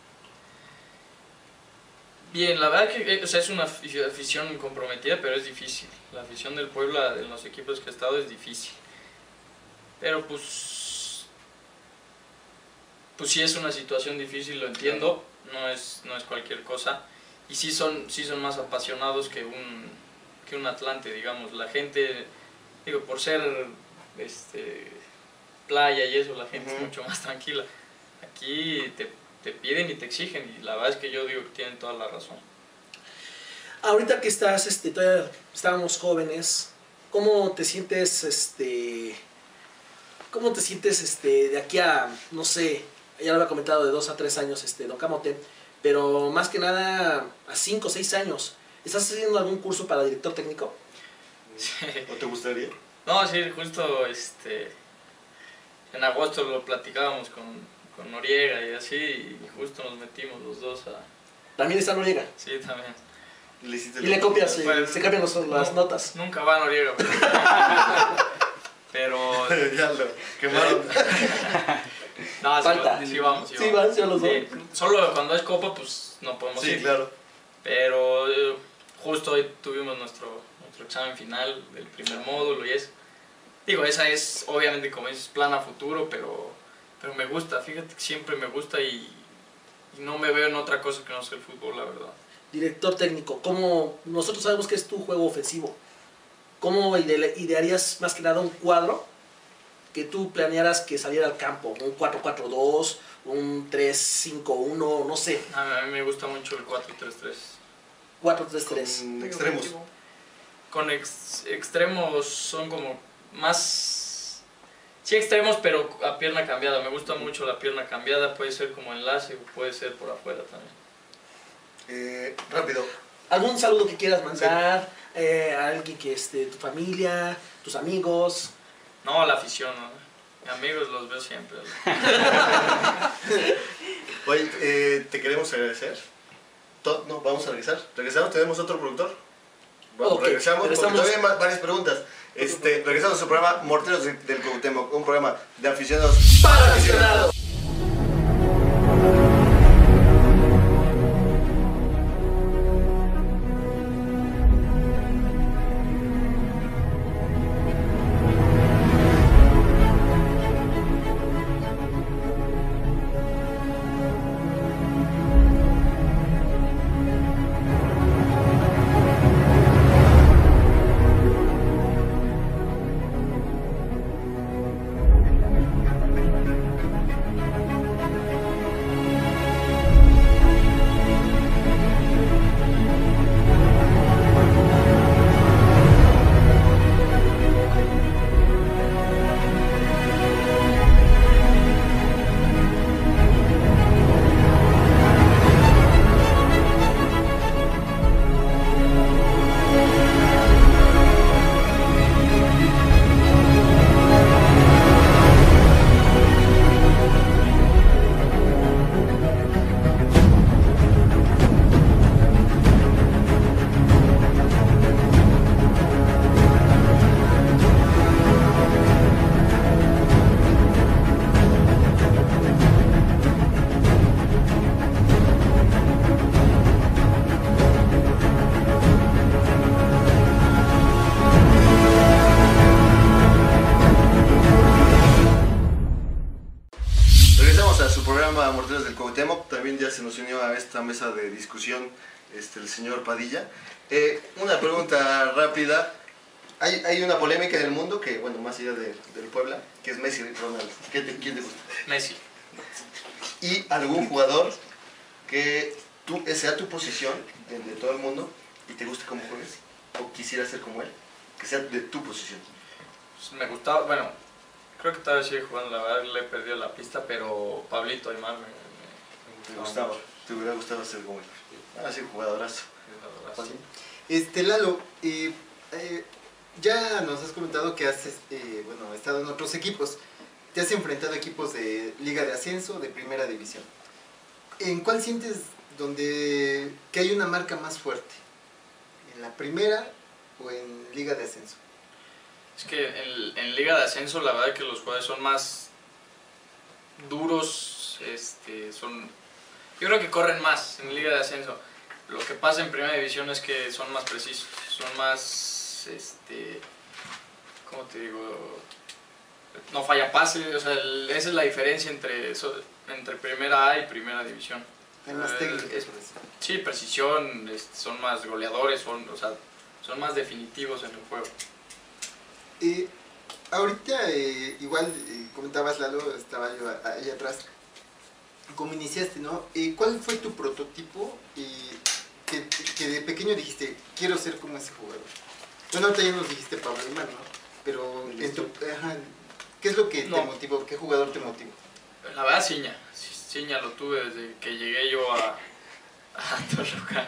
Bien, la verdad que eh, o sea, es una afi- afición comprometida, pero es difícil. La afición del Puebla en los equipos que he estado es difícil. Pero pues, pues sí es una situación difícil, lo entiendo, no es, no es cualquier cosa. Y sí son, sí son más apasionados que un, que un Atlante, digamos. La gente, digo, por ser este, playa y eso, la gente Ujú. es mucho más tranquila. Aquí te, te piden y te exigen y la verdad es que yo digo que tienen toda la razón. Ahorita que estás, este, todavía estábamos jóvenes, ¿cómo te sientes, este, cómo te sientes, este, de aquí a, no sé, ya lo había comentado, de dos a tres años, este, Don Camote, pero más que nada a cinco o seis años, ¿estás haciendo algún curso para director técnico? ¿O te gustaría? No, sí, justo este, en agosto lo platicábamos con, con Noriega y así, y justo nos metimos los dos a... También está Noriega. Sí, también. Le hiciste Y le la- copias, eh, Pues, se cambian los- las no, notas. Nunca va Noriega, pero... pero ya lo quemaron. no, sí, Falta. va- sí vamos, sí Sí, vamos. van, sí, los dos. Sí, solo cuando es Copa, pues no podemos Sí, ir. claro. Pero eh, justo hoy tuvimos nuestro, nuestro examen final del primer módulo y es... Digo, esa es obviamente como dices, plan a futuro, pero, pero me gusta, fíjate que siempre me gusta y, y no me veo en otra cosa que no sea el fútbol, la verdad. Director técnico, ¿cómo, nosotros sabemos que es tu juego ofensivo, ¿cómo ide- idearías más que nada un cuadro que tú planearas que saliera al campo? Un cuatro cuatro dos, un tres cinco uno, no sé, A mí me gusta mucho el cuatro tres tres. cuatro tres tres. Con extremos. Con ex- extremos son como más... Sí, extremos, pero a pierna cambiada. Me gusta mucho la pierna cambiada, puede ser como enlace o puede ser por afuera también. Eh, rápido. ¿Algún saludo que quieras mandar eh, a alguien que esté, tu familia, tus amigos? No, a la afición, ¿no? Mis amigos los veo siempre. Oye, eh, te queremos agradecer. To- no, vamos a regresar. Regresamos, tenemos otro productor. Vamos, Ok, regresamos, porque regresamos. todavía hay ma- varias preguntas. Este, regresamos a su programa Morteros de- del Cuauhtémoc, un programa de aficionados Para aficionados. Regresamos a su programa Morteros del Cuauhtémoc. También ya se nos unió a esta mesa de discusión este, el señor Padilla. Eh, una pregunta rápida. Hay, hay una polémica en el mundo que, bueno, más allá de, del Puebla, que es Messi y Ronaldo. ¿Qué te, ¿Quién te gusta? Messi. Y algún jugador que tú, sea tu posición de, de todo el mundo y te guste cómo juegues, o quisieras ser como él, que sea de tu posición. Pues me gustaba, bueno, creo que todavía sigue jugando, la verdad le he perdido la pista, pero Pablito Aymar me, me, ¿Te me gustaba? mucho. ¿Te hubiera gustado ser como él? Ah, sí, jugadorazo. La verdad, sí. Este, Lalo, eh, eh, ya nos has comentado que has eh, bueno, estado en otros equipos. Te has enfrentado a equipos de Liga de Ascenso, de Primera División. ¿En cuál sientes donde que hay una marca más fuerte? ¿En la Primera o en Liga de Ascenso? Es que en, en Liga de Ascenso la verdad es que los jugadores son más duros, este, son, yo creo que corren más en Liga de Ascenso. Lo que pasa en Primera División es que son más precisos, son más, este, ¿cómo te digo? No falla pase, o sea, el- esa es la diferencia entre, eso- entre Primera A y Primera División. Hay más Eh, técnicas. es- por eso. Sí, precisión, este, son más goleadores, son, o sea, son más definitivos en el juego. Eh, ahorita, eh, igual eh, comentabas, Lalo, estaba yo a- ahí atrás, como iniciaste, ¿no? Eh, ¿Cuál fue tu prototipo eh, que, que de pequeño dijiste, quiero ser como ese jugador? Bueno, ahorita ya nos dijiste Pablo Aymar, ¿no? Pero, en tu, ajá, ¿qué es lo que te No. motivó? ¿Qué jugador te motivó? La verdad, Ciña. Ciña lo tuve desde que llegué yo a, a Toluca.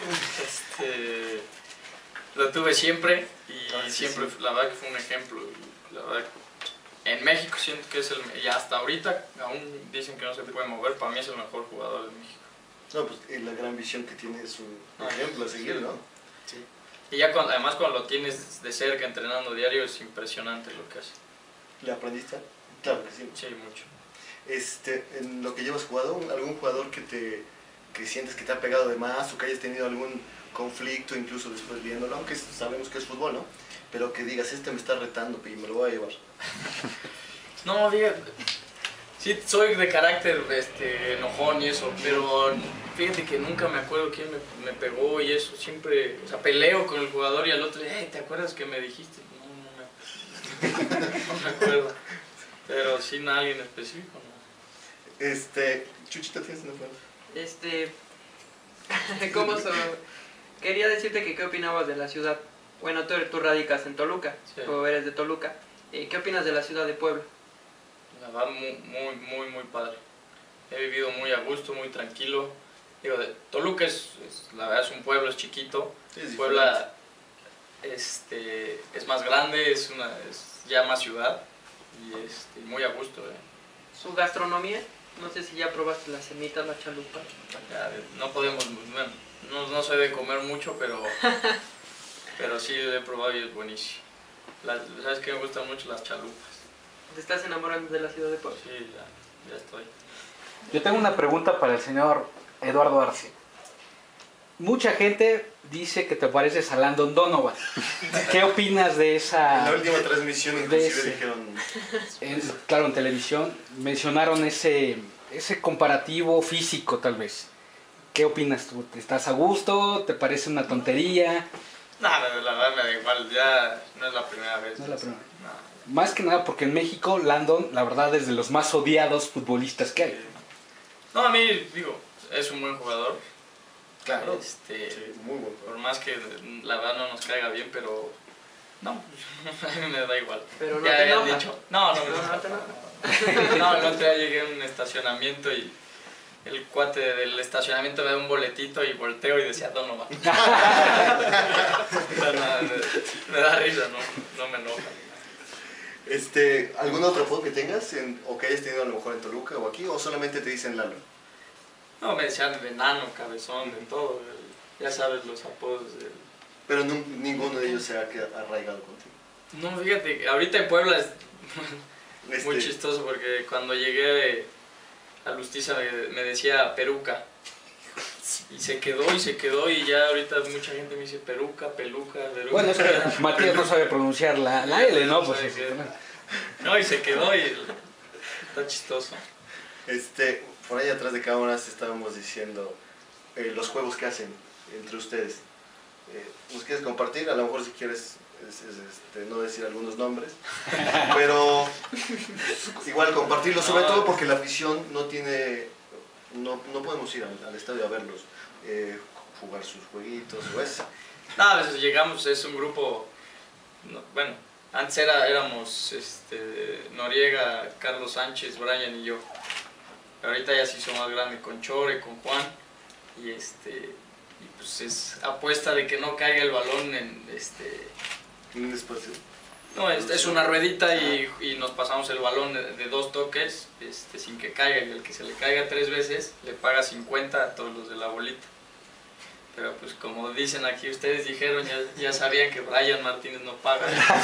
Este, lo tuve siempre y Ah, sí, siempre, sí. la verdad que fue un ejemplo. Y la verdad, en México siento que es el, y hasta ahorita aún dicen que no se puede mover, para mí es el mejor jugador de México. No, pues eh, la gran visión que tiene es un Ah, ejemplo a sí. seguir, ¿no? Y ya cuando, además cuando lo tienes de cerca entrenando diario es impresionante lo que hace. ¿Le aprendiste? Claro que sí. Sí, mucho. Este, en lo que llevas jugado, algún jugador que te que sientes que te ha pegado de más o que hayas tenido algún conflicto incluso después viéndolo, aunque sabemos que es fútbol, ¿no? Pero que digas, este me está retando y me lo voy a llevar. No, fíjate, sí soy de carácter este, enojón y eso, pero fíjate que nunca me acuerdo quién me, me pegó y eso, siempre, o sea, peleo con el jugador y al otro, hey, ¿te acuerdas que me dijiste? No, no me, no me acuerdo, pero sí, nadie en específico, ¿no? Este, Chuchita, ¿tienes una pregunta? Este, ¿cómo so- Quería decirte que qué opinabas de la ciudad. Bueno, tú, tú radicas en Toluca, Sí. o eres de Toluca. Eh, ¿Qué opinas de la ciudad de Puebla? La verdad, muy, muy, muy, muy padre. He vivido muy a gusto, muy tranquilo. Digo, de, Toluca es, es- la verdad es un pueblo, es chiquito. Sí, es Puebla este, es más grande, es, una, es ya más ciudad y este, muy a gusto. eh. Su gastronomía, no sé si ya probaste las semitas, la chalupa. Ya, no podemos, bueno, no, no soy de comer mucho, pero, pero sí he probado y es buenísimo. La- ¿Sabes qué? Me gustan mucho las chalupas. ¿Te estás enamorando de la ciudad de Puebla? Sí, ya, ya estoy. Yo tengo una pregunta para el señor Eduardo Arce. Mucha gente dice que te pareces a Landon Donovan. ¿Qué opinas de En la esa...? última transmisión de inclusive ese. dijeron, en- claro, en televisión mencionaron ese, ese comparativo físico tal vez. ¿Qué opinas tú? ¿Estás a gusto? ¿Te parece una tontería? Nada, la verdad me da igual, ya no es la primera vez. No es la primera. No. Más que nada porque en México Landon, la verdad, es de los más odiados futbolistas que hay. No, a mí, digo, es un buen jugador. claro, Este, sí, muy bueno. por más que la verdad no nos caiga bien, pero no, a mí me da igual. Pero no Ya te habían enoja. dicho. No, no, No, no, no te enoja. no, el otro día llegué a un estacionamiento y el cuate del estacionamiento me da un boletito y volteo y decía Donovan. O sea, nada, me, me da risa, no, no me enoja. Este, ¿algún otro apodo que tengas en- o que hayas tenido a lo mejor en Toluca o aquí o solamente te dicen Lalo? No, me decían de enano, cabezón, de todo. Ya sabes los apodos del... Pero nun- ninguno de ellos se ha quedado arraigado contigo. No, fíjate, ahorita en Puebla es Este, muy chistoso porque cuando llegué a Lustiza me, me decía peruca. Y se quedó y se quedó y ya ahorita mucha gente me dice peruca, peluca, peruca. Bueno, es que Matías no sabe pronunciar la, la L, ¿no? Pues, Sí, sí. No, y se quedó y está chistoso. Este, por ahí atrás de cámaras estábamos diciendo eh, los juegos que hacen entre ustedes. eh, nos quieres compartir, a lo mejor si quieres es, es, este, no decir algunos nombres, pero igual compartirlo, sobre todo porque la afición no tiene, no, no podemos ir al, al estadio a verlos, eh, jugar sus jueguitos o eso. No, a veces llegamos, es un grupo, no, bueno, antes era, éramos este, Noriega, Carlos Sánchez, Brian y yo. Pero ahorita ya se hizo más grande con Chore, con Juan. Y este y pues es apuesta de que no caiga el balón en este. ¿En un espacio? No, es, es una ruedita y, y nos pasamos el balón de, de dos toques este, sin que caiga. Y el que se le caiga tres veces le paga cincuenta a todos los de la bolita. Pero pues como dicen aquí, ustedes dijeron, ya, ya sabían que Brian Martínez no paga.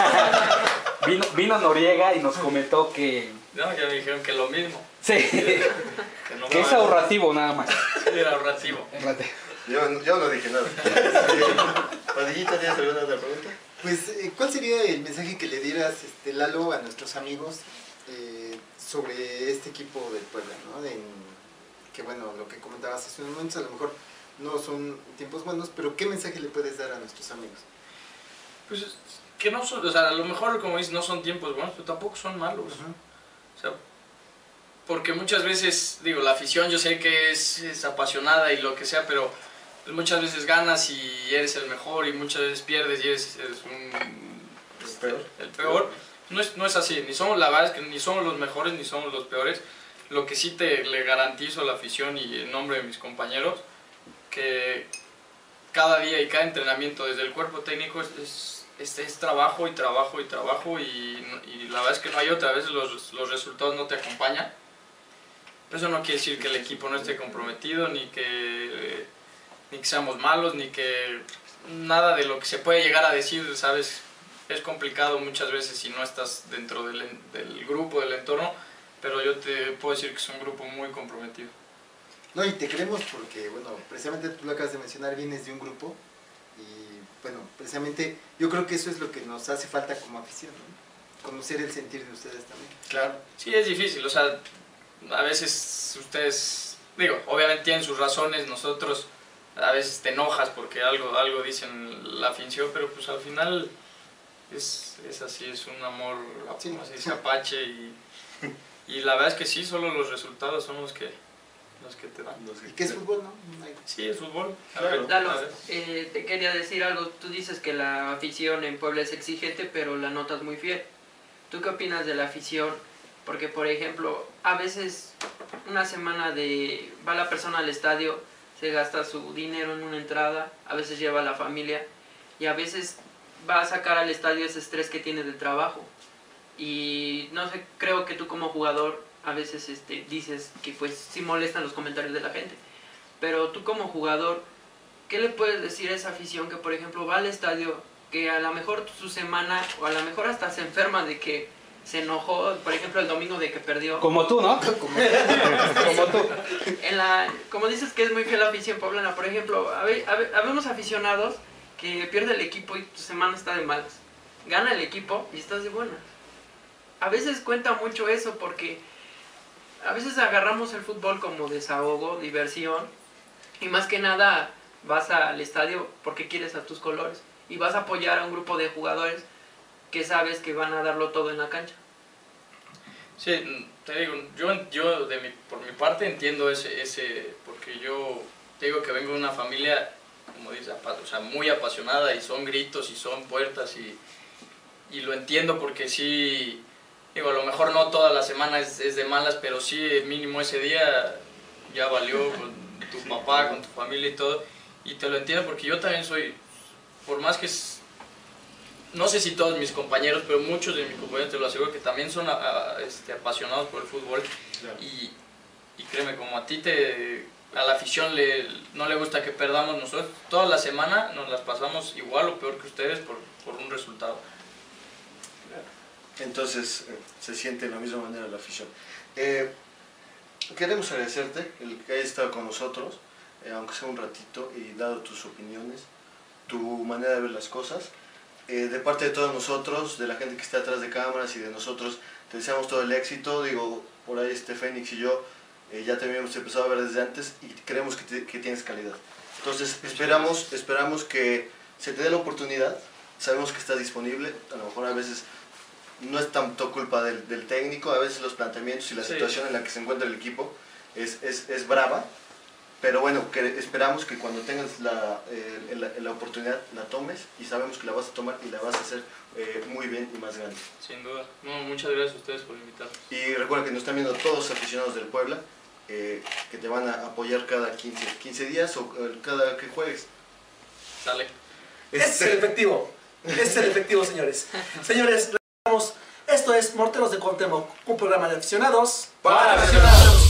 Vino, vino Noriega y nos comentó que... No, ya me dijeron que lo mismo. Sí, Que, no que es pagan. ahorrativo nada más. Sí, era ahorrativo. Yo, yo no dije nada. Padillita, ¿tienes alguna otra pregunta? Pues, eh, ¿cuál sería el mensaje que le dieras, este, Lalo, a nuestros amigos eh, sobre este equipo del Puebla, ¿no? De, que bueno, lo que comentabas hace unos momentos, a lo mejor no son tiempos buenos, pero ¿qué mensaje le puedes dar a nuestros amigos? Pues que no son, o sea, a lo mejor como dices, no son tiempos buenos, pero tampoco son malos. Ajá. O sea, porque muchas veces, digo, la afición yo sé que es, es apasionada y lo que sea, pero pues muchas veces ganas y eres el mejor y muchas veces pierdes y eres, eres un, El peor. el peor. No es, no es así, ni somos, la verdad es que ni somos los mejores ni somos los peores. Lo que sí te le garantizo a la afición y en nombre de mis compañeros, que cada día y cada entrenamiento desde el cuerpo técnico es, es, es, es trabajo y trabajo y trabajo y, y la verdad es que no hay otra, a veces los, los resultados no te acompañan. Eso no quiere decir que el equipo no esté comprometido, ni que, ni que seamos malos, ni que nada de lo que se puede llegar a decir, ¿sabes? Es complicado muchas veces si no estás dentro del, del grupo, del entorno, pero yo te puedo decir que es un grupo muy comprometido. No, y te queremos porque, bueno, precisamente tú lo acabas de mencionar, vienes de un grupo y, bueno, precisamente yo creo que eso es lo que nos hace falta como afición, ¿no? Conocer el sentir de ustedes también. Claro. Sí, es difícil, o sea, a veces ustedes, digo, obviamente tienen sus razones, nosotros a veces te enojas porque algo, algo dicen la afición, pero pues al final es, es así, es un amor, Sí. como se dice, apache y, y la verdad es que sí, solo los resultados son los que, los que te dan. ¿Y qué es fútbol, no? No hay- Sí, es fútbol. A Claro. ver, Lalo, a ver. eh, te quería decir algo. Tú dices que la afición en Puebla es exigente, pero la notas muy fiel. ¿Tú qué opinas de la afición? Porque, por ejemplo, a veces una semana de va la persona al estadio, se gasta su dinero en una entrada, a veces lleva a la familia y a veces va a sacar al estadio ese estrés que tiene del trabajo. Y no sé, creo que tú como jugador a veces este, dices que pues sí molestan los comentarios de la gente. Pero tú como jugador, ¿qué le puedes decir a esa afición que por ejemplo va al estadio, que a lo mejor su semana o a lo mejor hasta se enferma de que se enojó, por ejemplo el domingo de que perdió? Como tú, ¿no? Como- Como tú. En la, como dices que es muy fiel la afición poblana, por ejemplo, habe- habe- habemos aficionados que pierde el equipo y tu semana está de malas. Gana el equipo y estás de buenas. A veces cuenta mucho eso porque a veces agarramos el fútbol como desahogo, diversión y más que nada vas al estadio porque quieres a tus colores y vas a apoyar a un grupo de jugadores que sabes que van a darlo todo en la cancha. Sí, te digo, yo, yo de mi, por mi parte entiendo ese, ese, porque yo te digo que vengo de una familia, como dices, apa- o sea, muy apasionada y son gritos y son puertas y, y lo entiendo porque sí, digo, a lo mejor no toda la semana es, es de malas, pero sí mínimo ese día ya valió con tu papá, con tu familia y todo, y te lo entiendo porque yo también soy, por más que es, no sé si todos mis compañeros, pero muchos de mis compañeros te lo aseguro que también son a- a- este, apasionados por el fútbol. Claro. Y, y créeme, como a ti te, a la afición le, no le gusta que perdamos nosotros, toda la semana nos las pasamos igual o peor que ustedes por, por un resultado. Entonces eh, se siente de la misma manera la afición. Eh, queremos agradecerte el que hayas estado con nosotros, eh, aunque sea un ratito, y dado tus opiniones, tu manera de ver las cosas. Eh, de parte de todos nosotros, de la gente que está atrás de cámaras y de nosotros, te deseamos todo el éxito. Digo, por ahí este Fénix y yo eh, ya te habíamos empezado a ver desde antes y creemos que, te- que tienes calidad. Entonces esperamos, esperamos que se te dé la oportunidad, sabemos que estás disponible, a lo mejor a veces no es tanto culpa del, del técnico, a veces los planteamientos y la Sí. situación en la que se encuentra el equipo es, es, es brava, pero bueno, que esperamos que cuando tengas la, eh, la, la oportunidad la tomes y sabemos que la vas a tomar y la vas a hacer eh, muy bien y más grande. Sin duda. No, muchas gracias a ustedes por invitarnos. Y recuerda que nos están viendo todos los aficionados del Puebla, eh, que te van a apoyar cada quince, quince días o eh, cada que juegues. Sale. Ese es el efectivo. Ese es el efectivo, señores. Señores, regresamos. Esto es Morteros de Cuauhtémoc, un programa de aficionados Para aficionados.